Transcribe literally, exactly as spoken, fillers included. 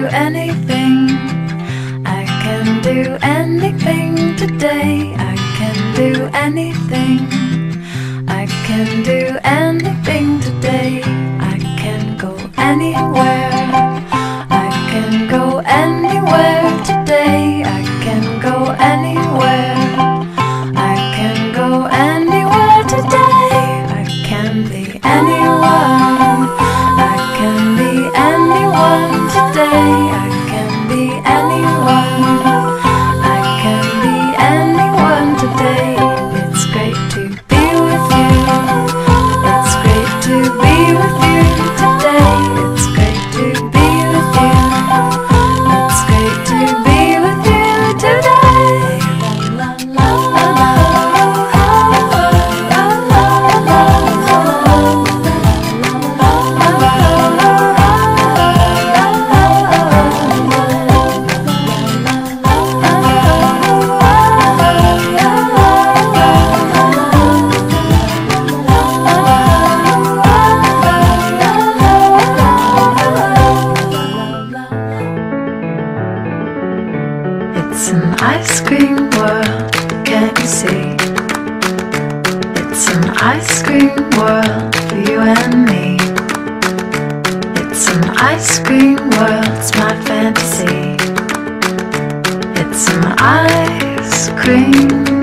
anything. I can do anything today. I can do anything. I can do anything today. I can go anywhere. I can go anywhere today. I can go anywhere. I can go anywhere today. I can be anyone. I can be anyone today. I can be anyone. I can be anyone today. It's great to be with you. It's great to be with you today. It's great to be with you. It's great to be with you today. La la la la It's an ice cream world, can't you see? It's an ice cream world for you and me. It's an ice cream world, it's my fantasy. It's an ice cream